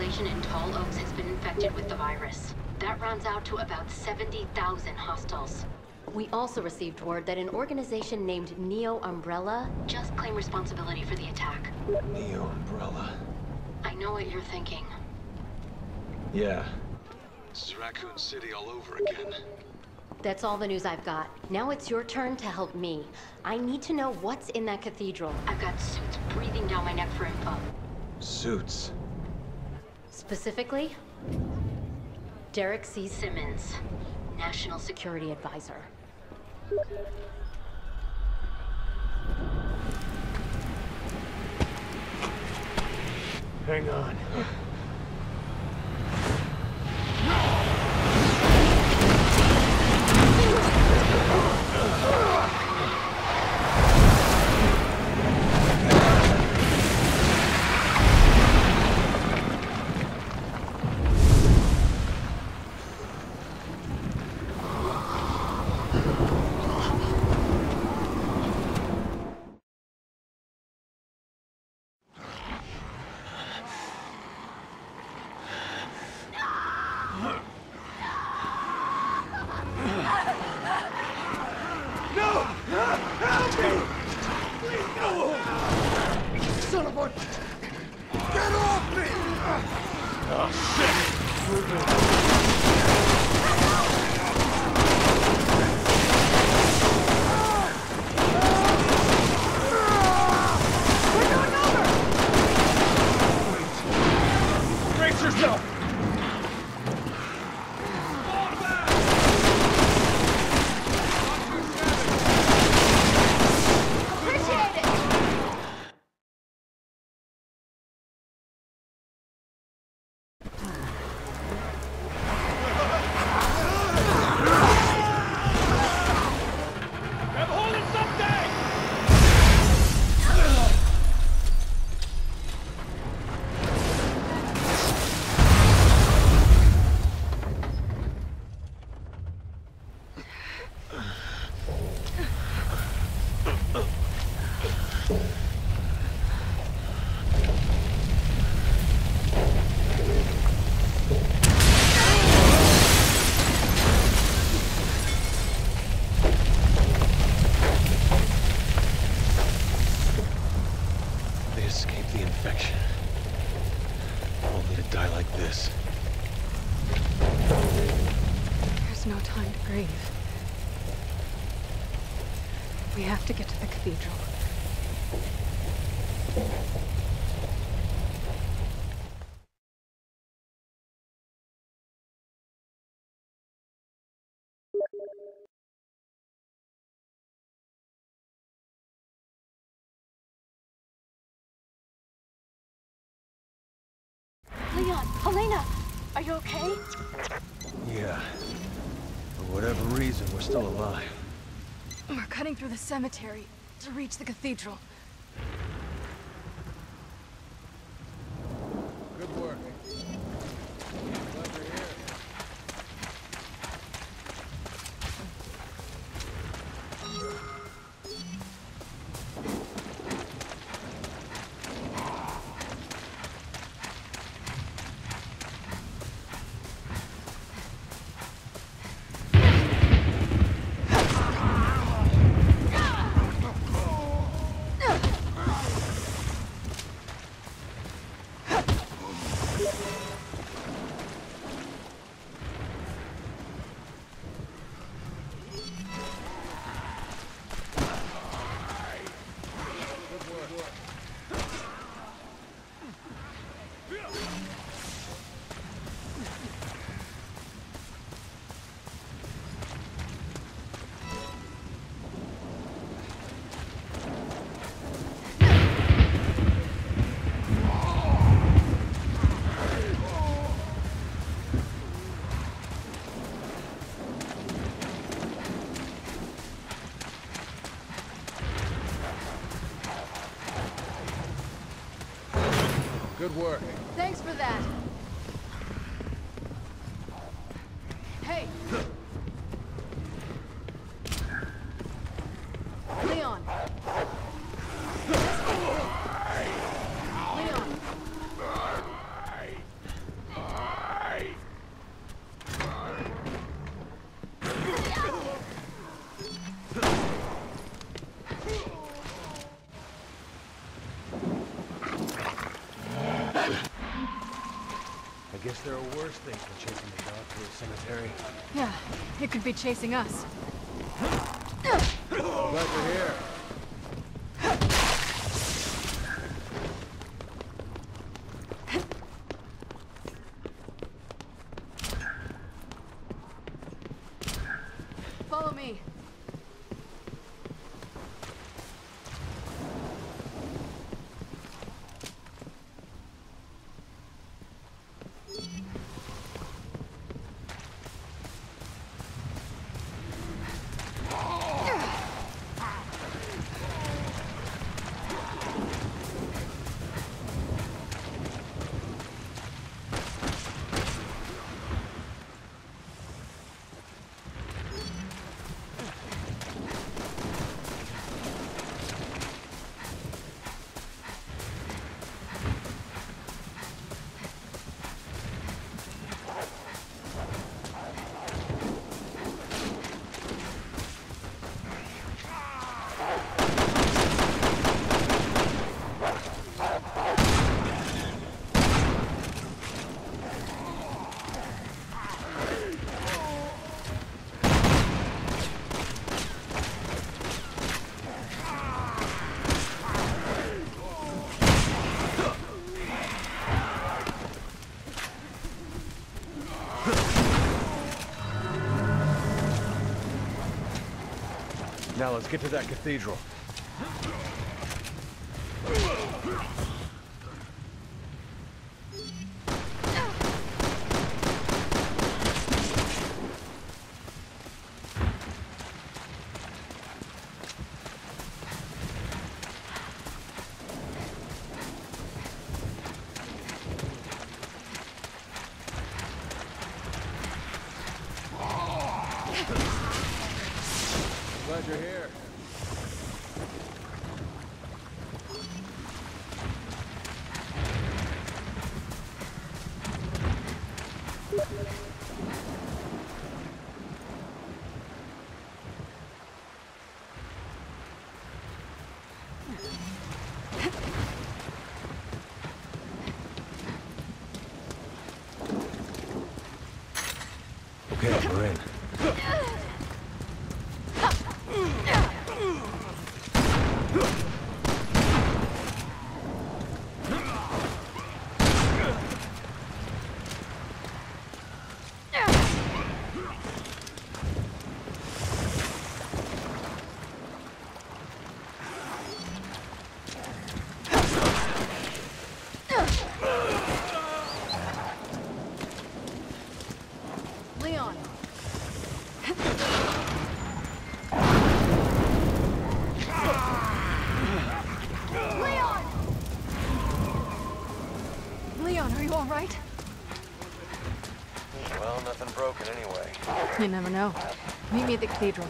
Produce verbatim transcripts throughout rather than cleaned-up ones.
population in Tall Oaks has been infected with the virus. That rounds out to about seventy thousand hostiles. We also received word that an organization named Neo Umbrella just claimed responsibility for the attack. Neo Umbrella. I know what you're thinking. Yeah. This is Raccoon City all over again. That's all the news I've got. Now it's your turn to help me. I need to know what's in that cathedral. I've got suits breathing down my neck for info. Suits. Specifically, Derek C. Simmons, National Security Advisor. Hang on. We have to get to the cathedral. Leon, Helena, are you okay? Yeah. For whatever reason, we're still alive. We're cutting through the cemetery to reach the cathedral. Good work. Glad you're here. Good work. Thanks for that. Hey! Leon! Leon! there are worse things than chasing the dog through a cemetery. Yeah, it could be chasing us. Glad you're here. Follow me. Now let's get to that cathedral. Glad you're here. Okay, we're in. Leon. Leon! Leon, are you all right? Well, nothing broken anyway. You never know. Meet me at the cathedral.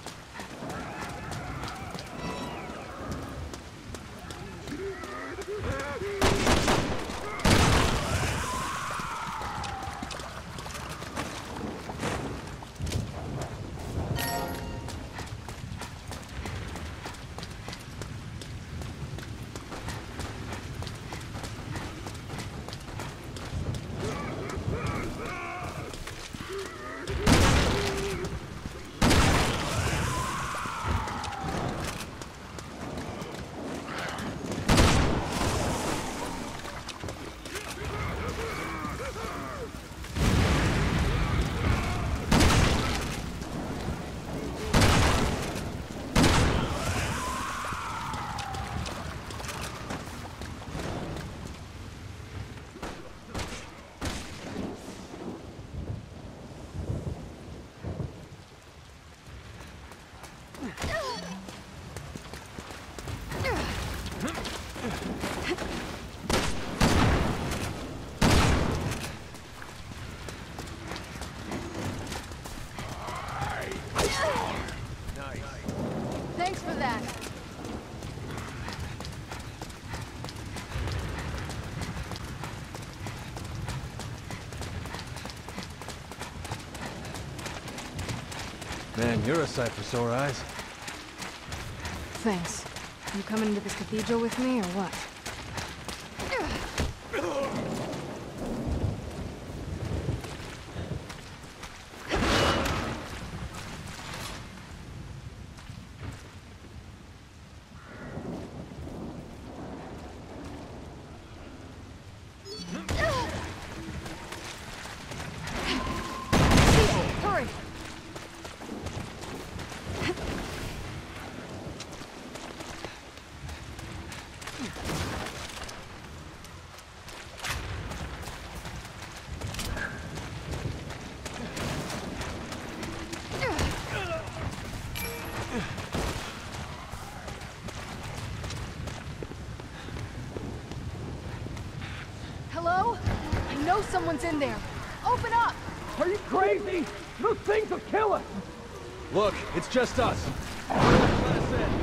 Thanks for that. Man, you're a sight for sore eyes. Thanks. You coming into this cathedral with me, or what? Hello? I know someone's in there. Open up! Are you crazy? Those things will kill us! Look, it's just us. Let us in.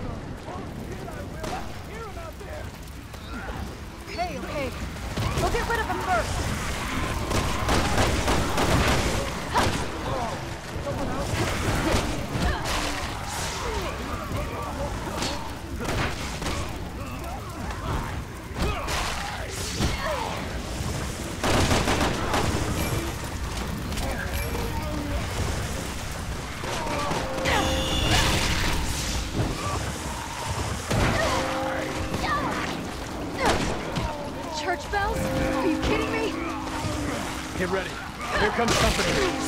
Okay, okay. We'll get rid of them first. Church bells? Are you kidding me? Get ready. Here comes company.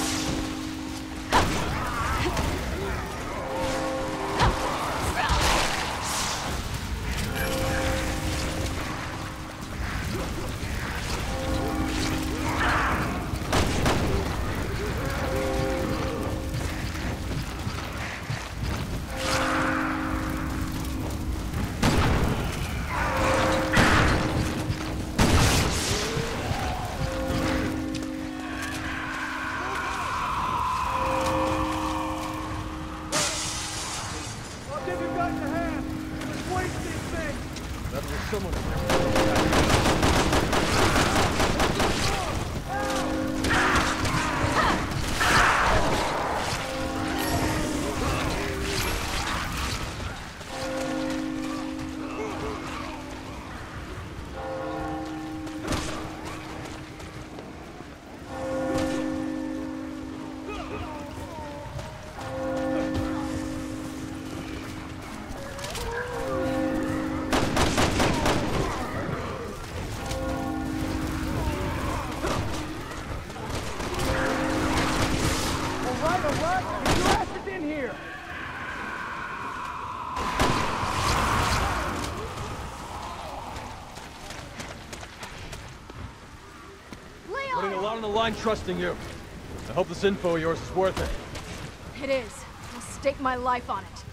Line trusting you. I hope this info of yours is worth it. It is. I'll stake my life on it.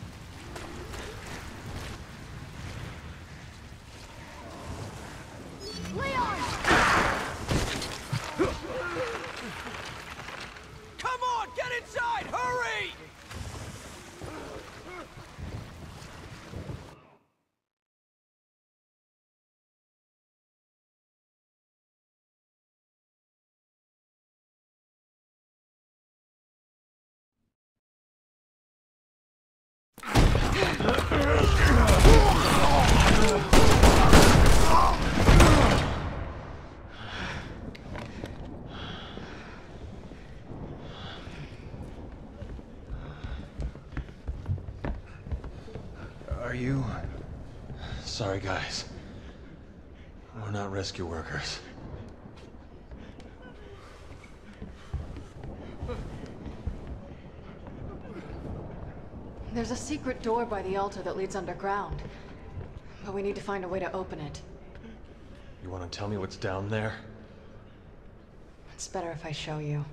Leon! Come on, get inside! Hurry! Are you... Sorry, guys. We're not rescue workers. There's a secret door by the altar that leads underground. But we need to find a way to open it. You want to tell me what's down there? It's better if I show you.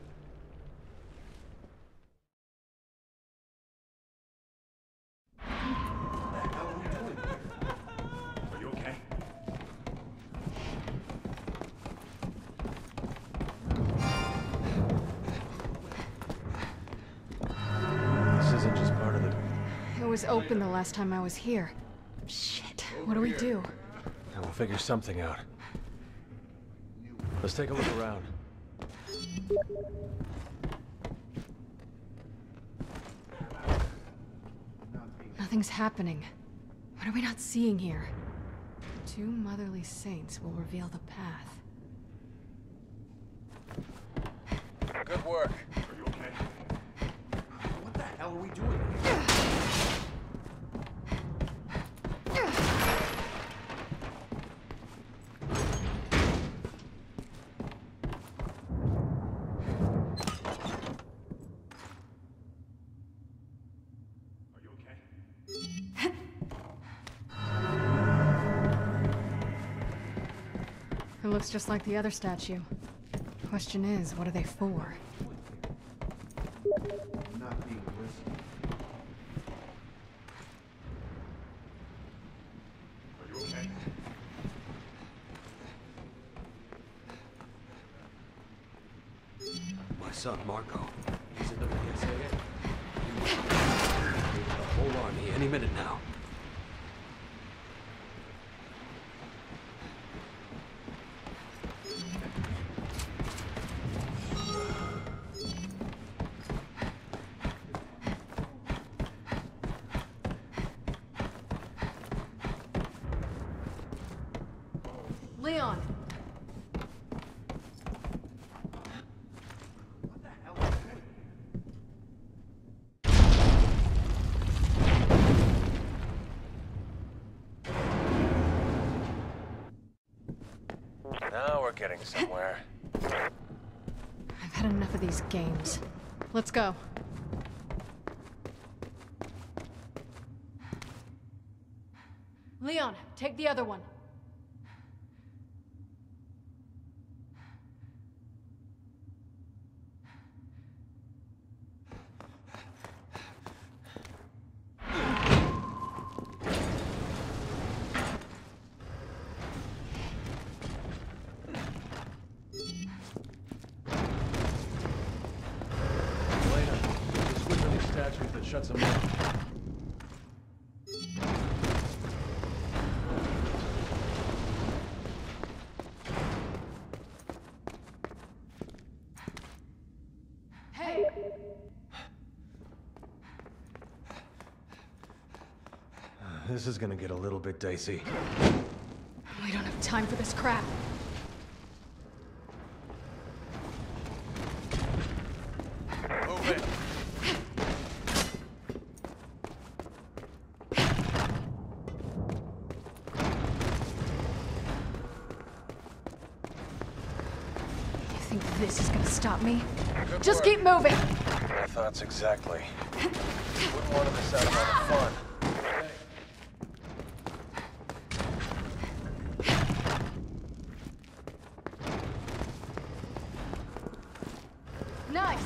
It was open the last time I was here. Shit, what do we do? And we'll figure something out. Let's take a look around. Nothing's happening. What are we not seeing here? Two motherly saints will reveal the path. Good work. Are you okay? What the hell are we doing here? It looks just like the other statue. Question is, what are they for? Not being risky. son, Marco. He's in the P S A A. The whole army any minute now. Leon! Now we're getting somewhere. I've had enough of these games. Let's go. Leon, take the other one. That shuts them down. Hey! This is gonna get a little bit dicey. We don't have time for this crap. Move in. You think this is gonna stop me? Good Just work. keep moving! My thoughts exactly. Wouldn't want to miss out on all the fun. Nice!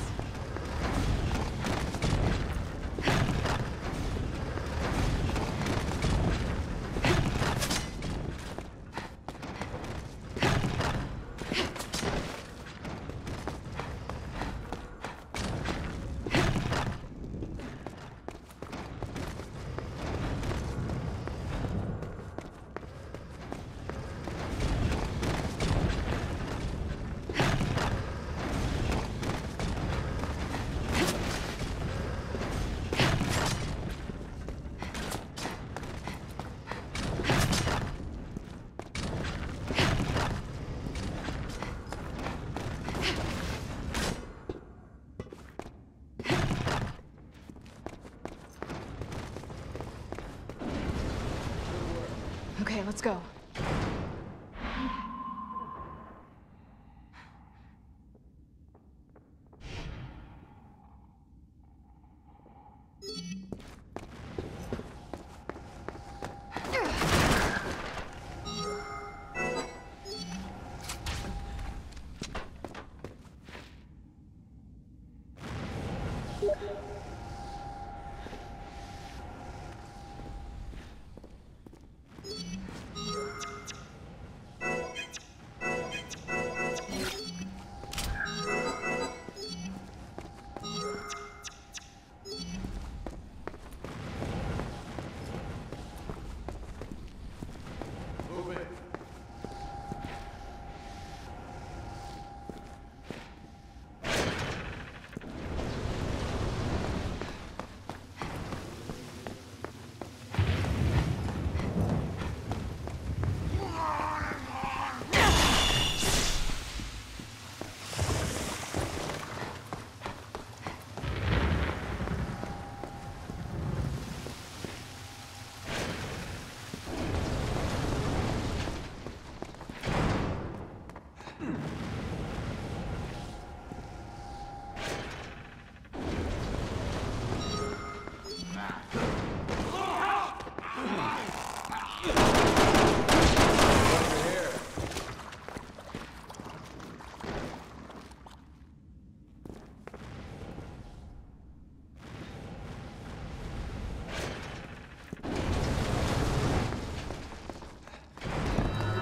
Okay, let's go.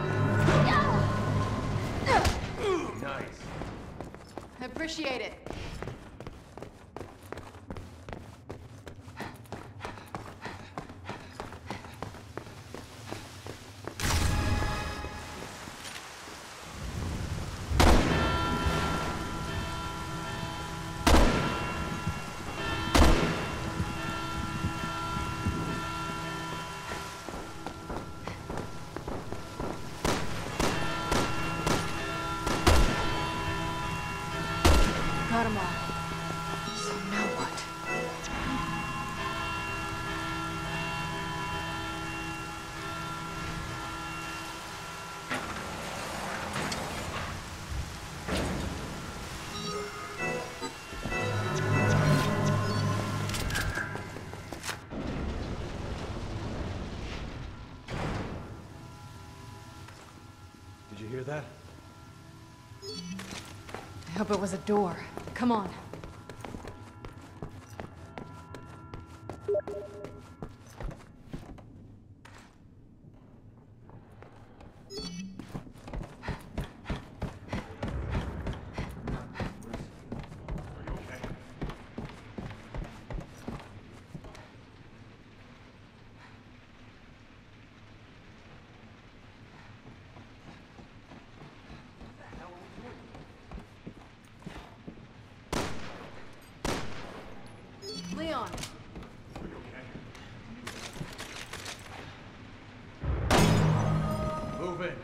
Appreciate it. hear that? I hope it was a door. Come on. Leon! Move in.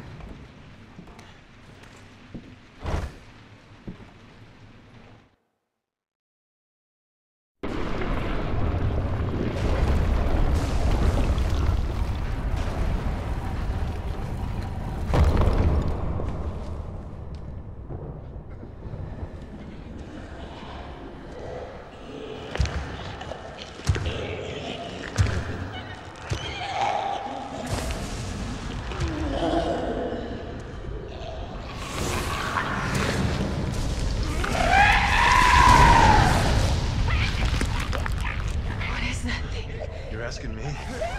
You're asking me?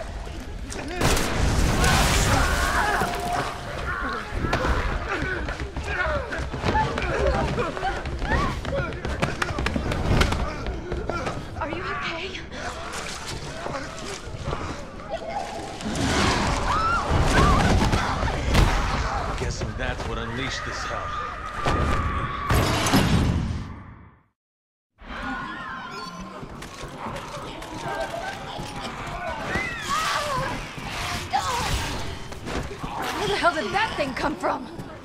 Are you okay? Guessing that's what unleashed this hell. Where the hell did that thing come from?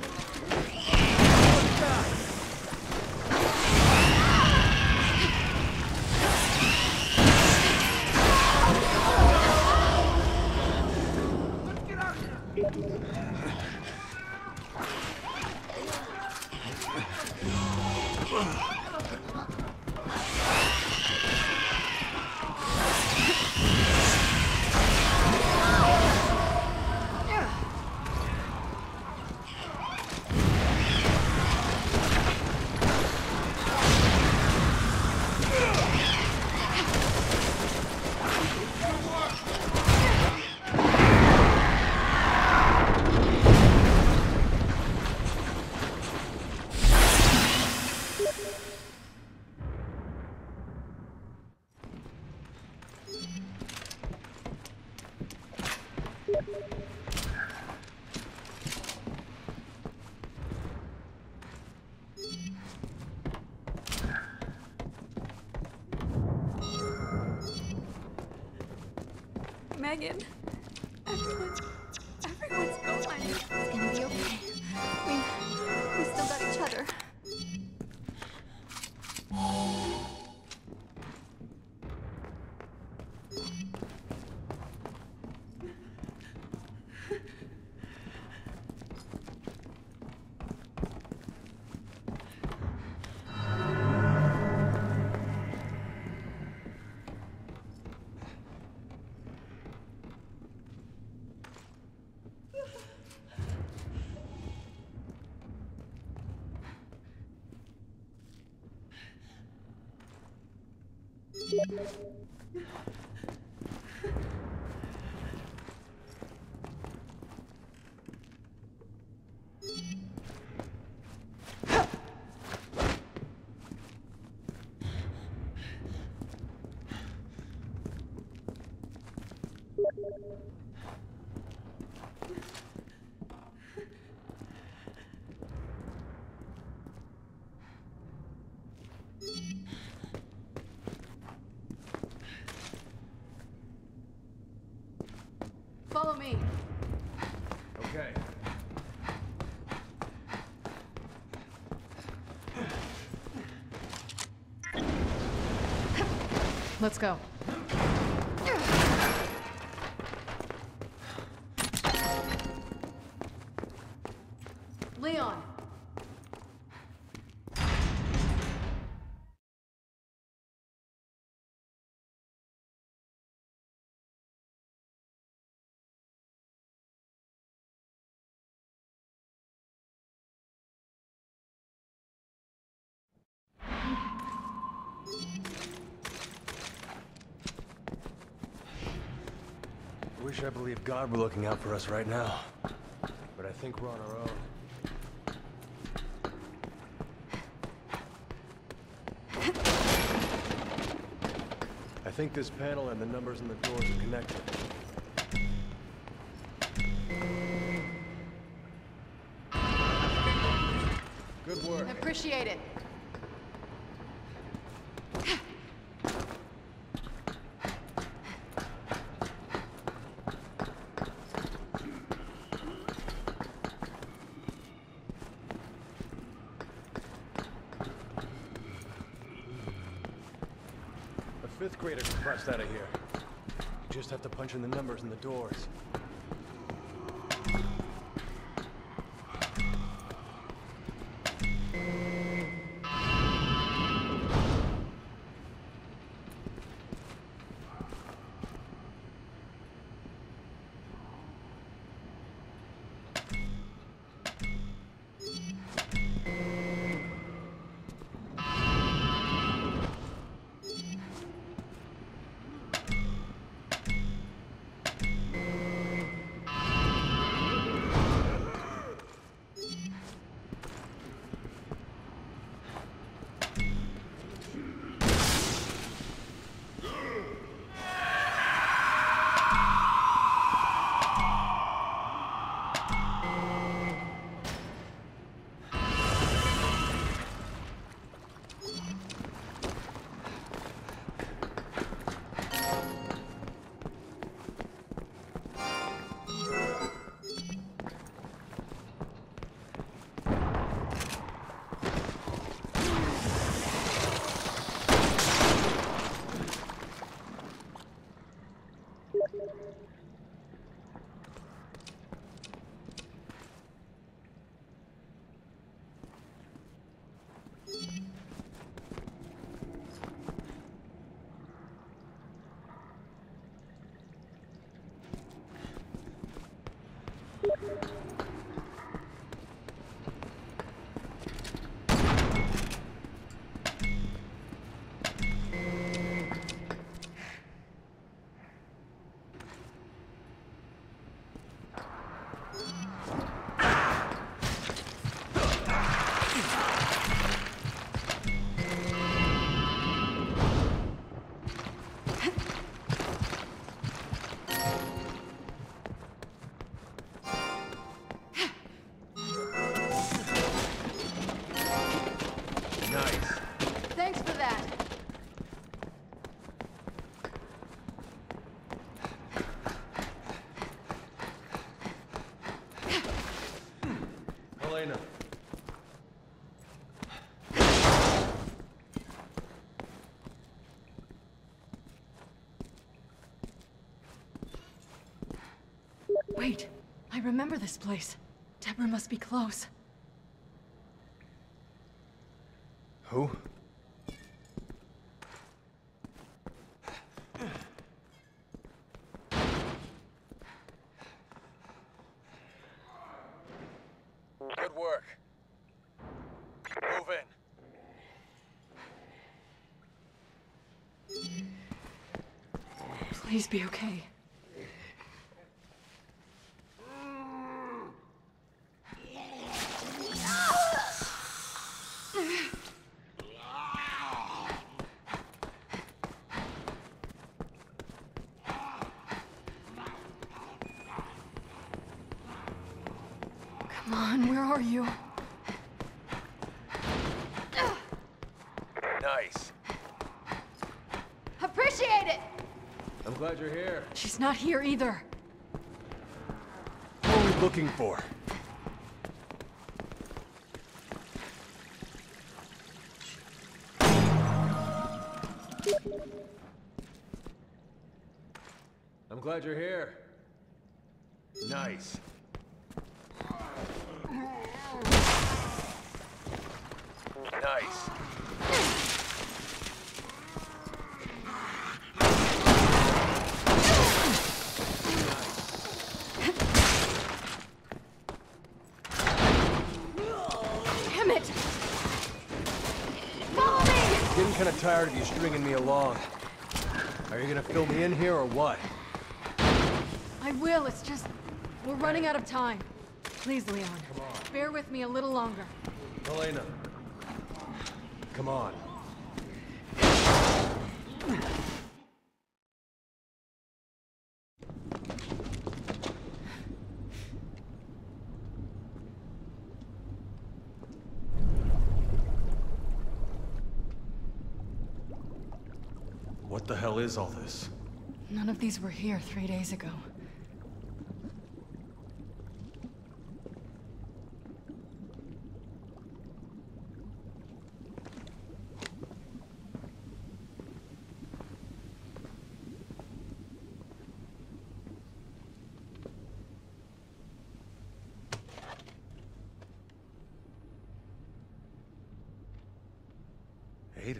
Megan. Everyone's... Everyone's fine. It's gonna be okay. We... We still got each other. Follow me. Okay. Let's go. Leon! Wish I believed God were looking out for us right now. But I think we're on our own. I think this panel and the numbers in the doors are connected. Good work. Appreciate it. A fifth grader can bust out of here. You just have to punch in the numbers in the doors. Elena. Wait, I remember this place. Deborah must be close. Who? Good work. Move in. Please be okay. Come on, where are you? Nice. Appreciate it! I'm glad you're here. She's not here either. What are we looking for? I'm glad you're here. Nice. Nice. Damn it! Follow me! Getting kind of tired of you stringing me along. Are you gonna fill me in here or what? I will, it's just... We're running out of time. Please, Leon. Come on. Bear with me a little longer. Elena. Come on. What the hell is all this? None of these were here three days ago. Ada.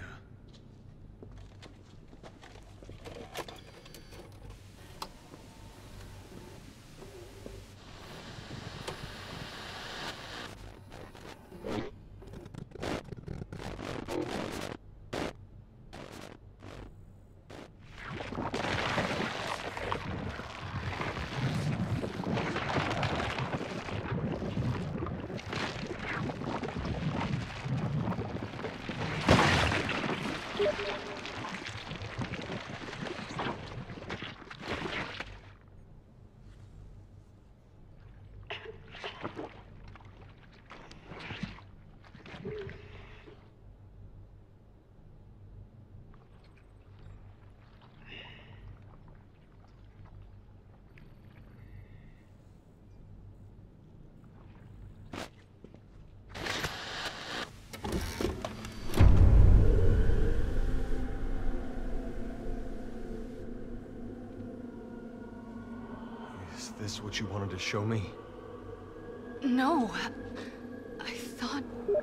Is this what you wanted to show me? No. I thought...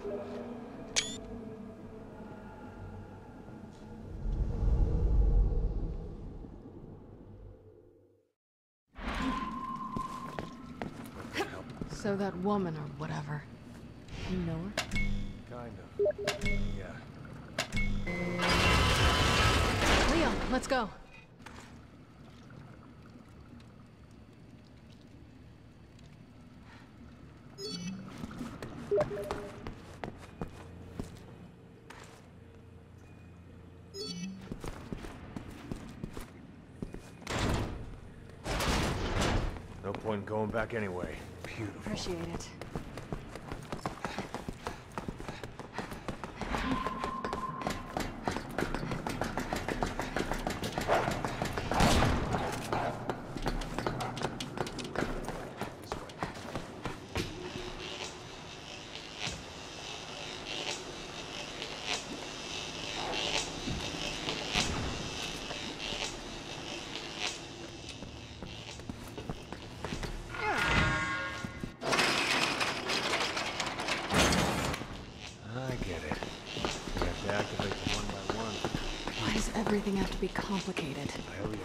So that woman or whatever, you know her? Kind of. Yeah. Leon, let's go. No point going back anyway. Beautiful. Appreciate it. Everything have to be complicated. Hell yeah.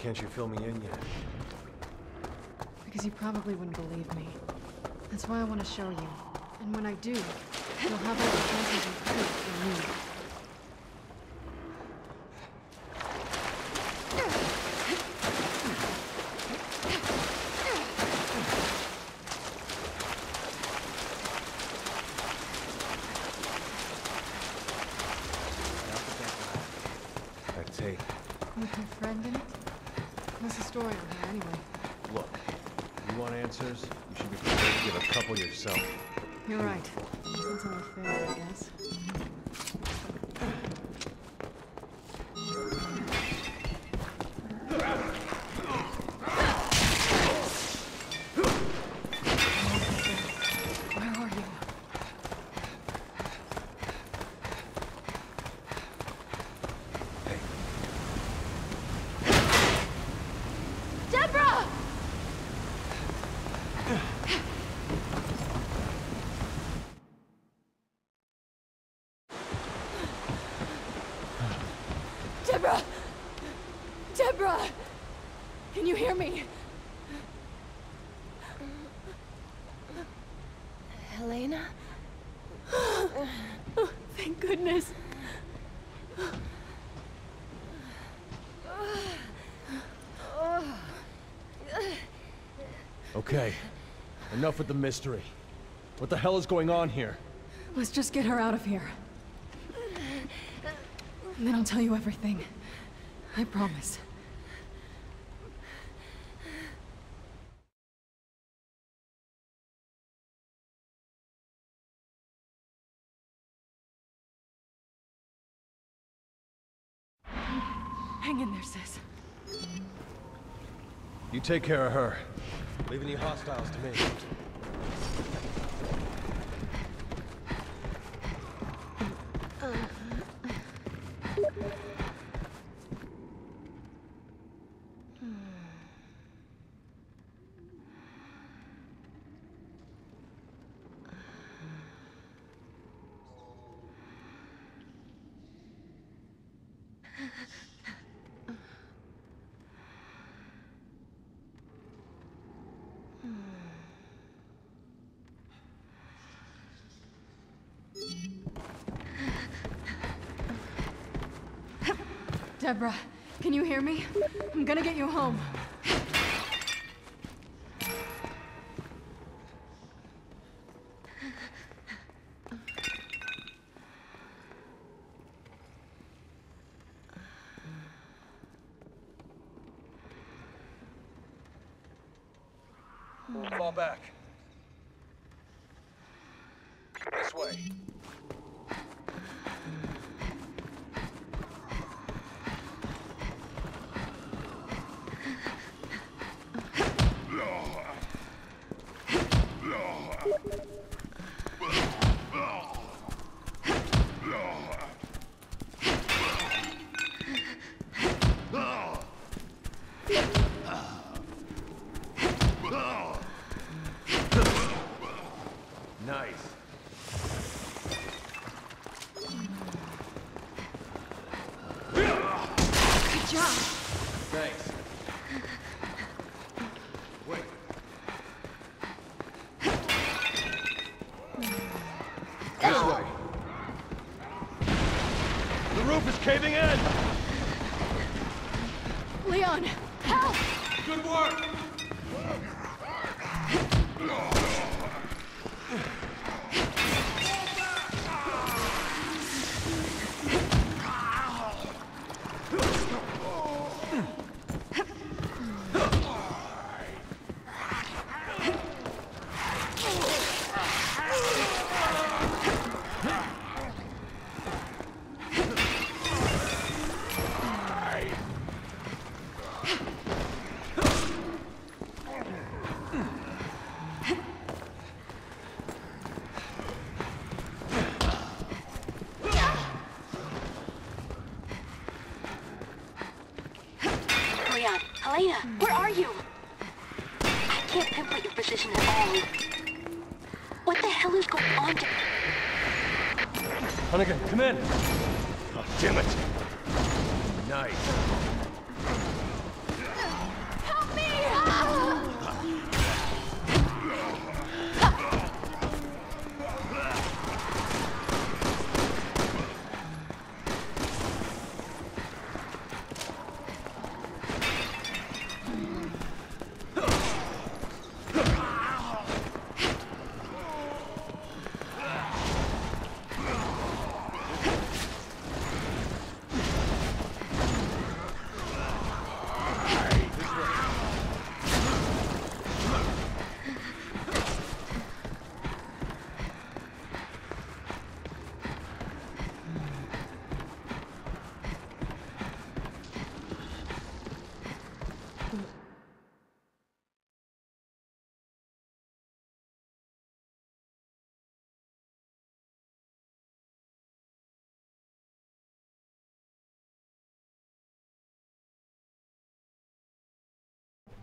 can't you fill me in yet? Because you probably wouldn't believe me. That's why I want to show you. And when I do, you'll have all the answers you could for me. Tape. With your friend in it? What's the story on here, anyway? Look, you want answers? You should be prepared to give a couple yourself. You're right. That's only fair, I guess. Where are you? Deborah! Deborah! Deborah! Can you hear me? Helena? Oh, thank goodness. Okay, enough with the mystery. What the hell is going on here? Let's just get her out of here. And then I'll tell you everything. I promise. Hang in there, sis. You take care of her. Leave any hostiles to me. Deborah, can you hear me? I'm gonna get you home. Fall back. This way. Nice. Good job. Thanks. Wait. This way. The roof is caving in! Leon, help! Good work! Leon, Helena, where are you? I can't pinpoint your position at all. What the hell is going on? Hunnigan, come in! Oh, damn it! Nice.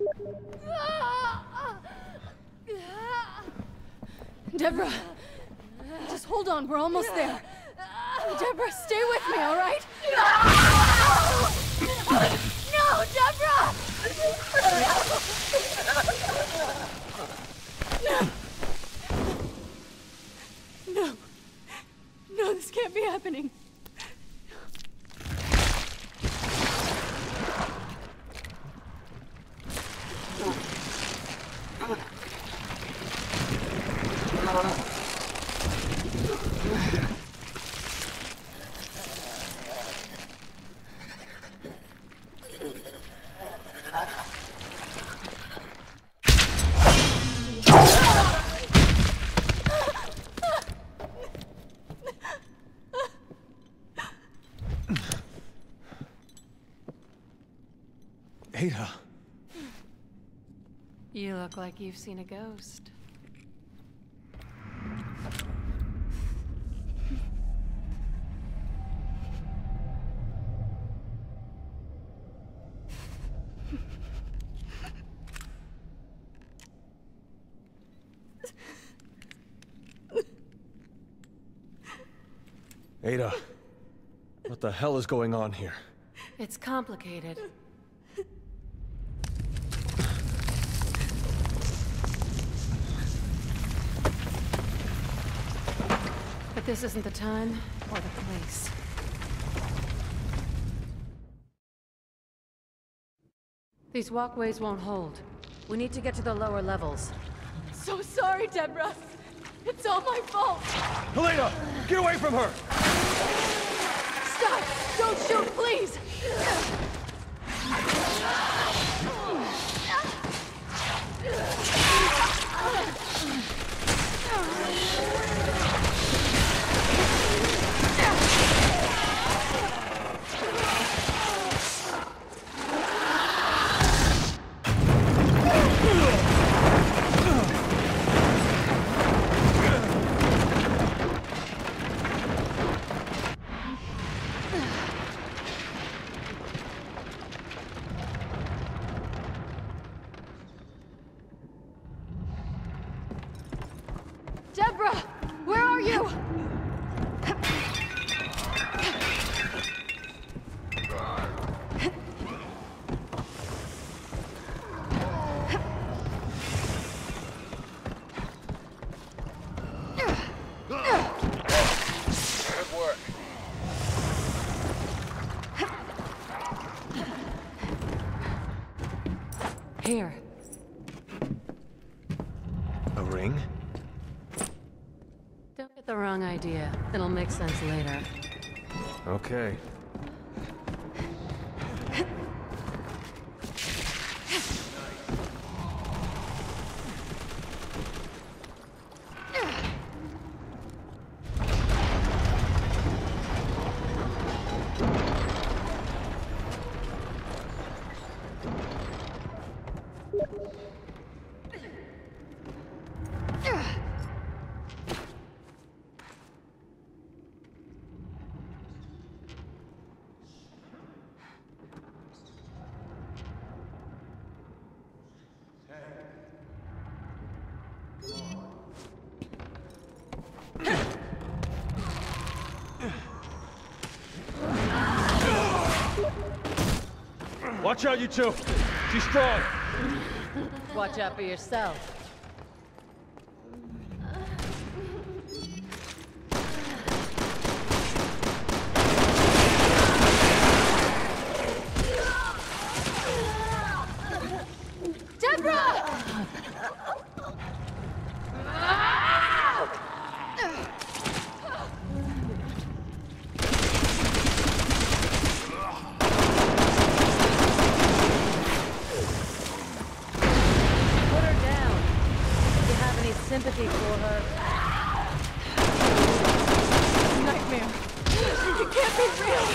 Deborah! Just hold on, we're almost there. Deborah, stay with me, all right? No, Deborah! No. No, this can't be happening. Ada. You look like you've seen a ghost. Ada, what the hell is going on here? It's complicated. But this isn't the time or the place. These walkways won't hold. We need to get to the lower levels. So sorry, Deborah. It's all my fault. Helena, get away from her! Stop! Don't shoot, please! Deborah! Where are you? Good work. Here. A ring? Don't get the wrong idea. It'll make sense later. Okay. Watch out, you two! She's strong! Watch out for yourself. Deborah! Sympathy for her. Nightmare. It can't be real.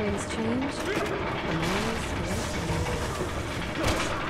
things change, the noise feels familiar.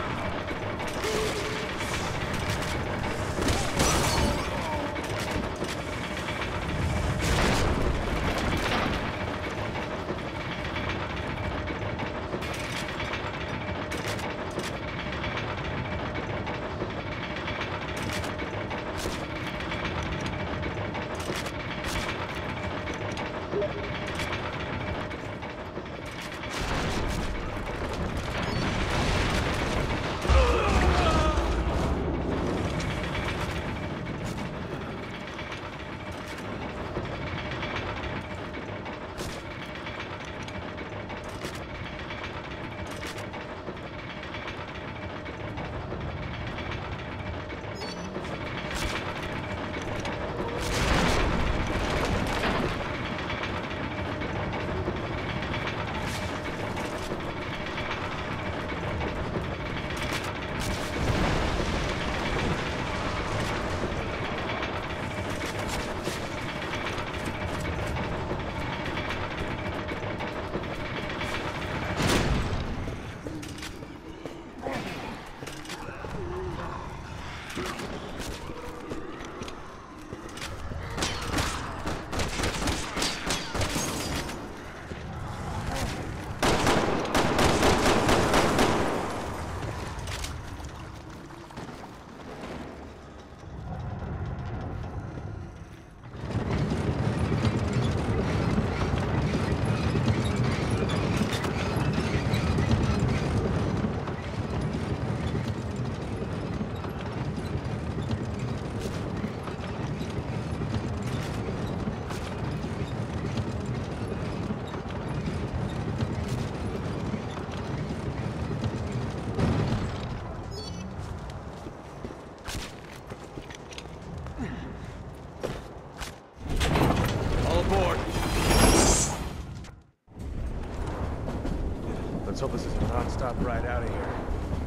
Let's hope this is a non-stop ride out of here.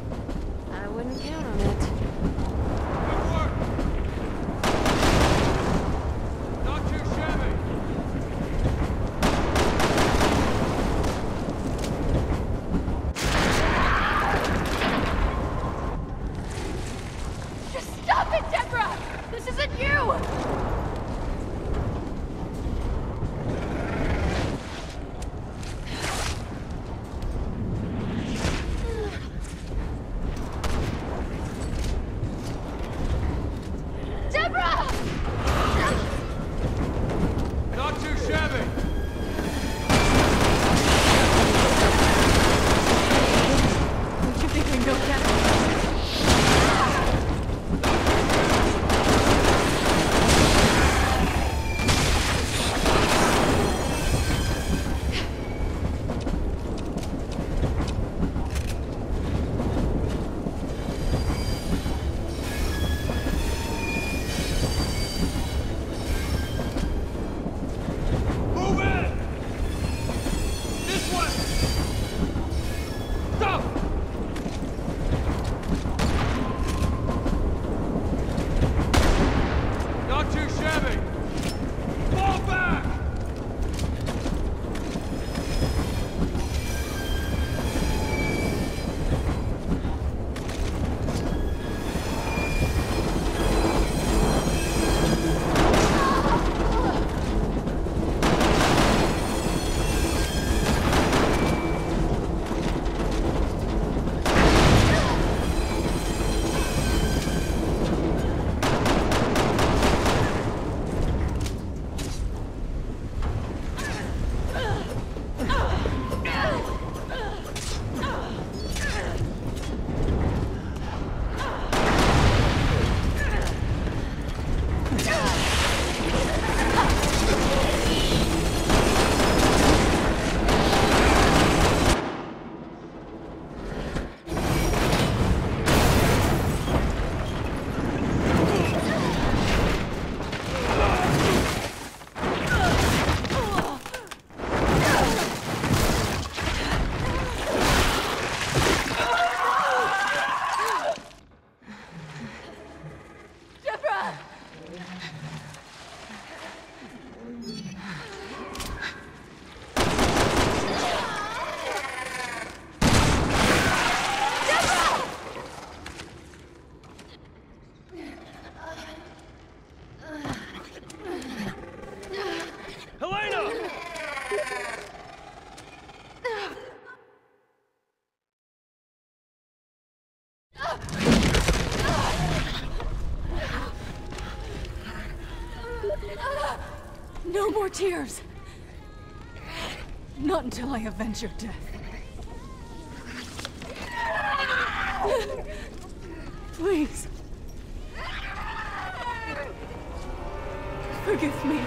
I wouldn't count on it. Good work! Not too shabby! Just stop it, Deborah! This isn't you! Not too shabby! Don't you think we know that? Move in! This way! Stop! Not too shabby! Fall back! Deborah! No more tears! Not until I avenge your death. Please. Forgive me.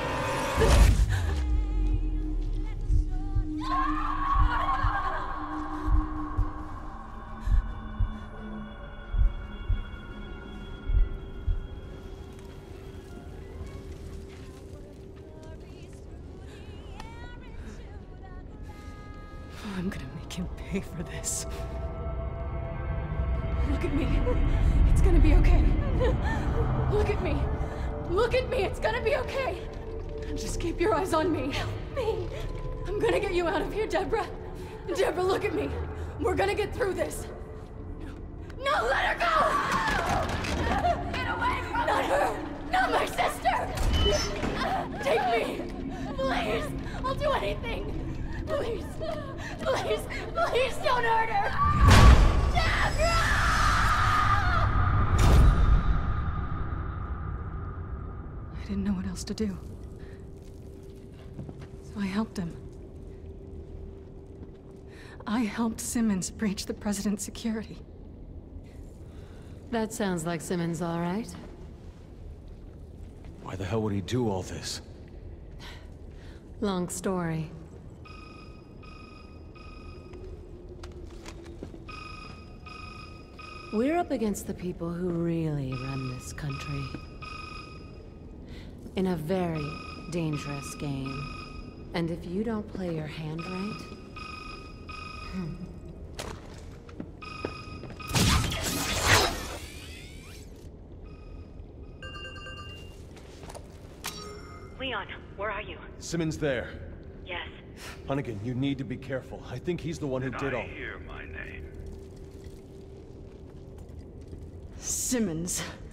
I'm gonna make him pay for this. Look at me. It's gonna be okay. Look at me. Look at me. It's gonna be okay. Just keep your eyes on me. Help me. I'm gonna get you out of here, Deborah. Deborah, look at me. We're gonna get through this. No, let her go! Get away from me! Not her! Not my sister! Take me! Please! I'll do anything! Please! Please! Please don't hurt her! Deborah! I didn't know what else to do. So I helped him. I helped Simmons breach the president's security. That sounds like Simmons, all right. Why the hell would he do all this? Long story. We're up against the people who really run this country. In a very dangerous game. And if you don't play your hand right... Hmm. Leon, where are you? Simmons there. Yes. Hunnigan, you need to be careful. I think he's the one who did all... I hear my name. Simmons.